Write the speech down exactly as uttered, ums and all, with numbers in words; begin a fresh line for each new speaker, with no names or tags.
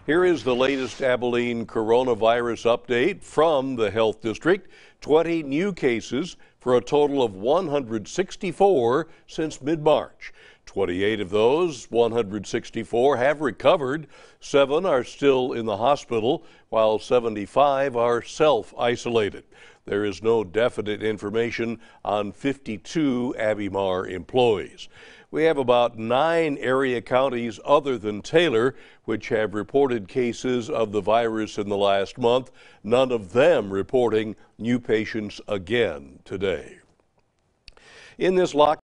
Here is the latest Abilene coronavirus update from the Health District. twenty new cases for a total of one hundred sixty-four since mid-March. twenty-eight of those one hundred sixty-four have recovered. Seven are still in the hospital, while seventy-five are self-isolated. There is no definite information on fifty-two Abimar employees. We have about nine area counties other than Taylor which have reported cases of the virus in the last month, none of them reporting new patients again today. In this lock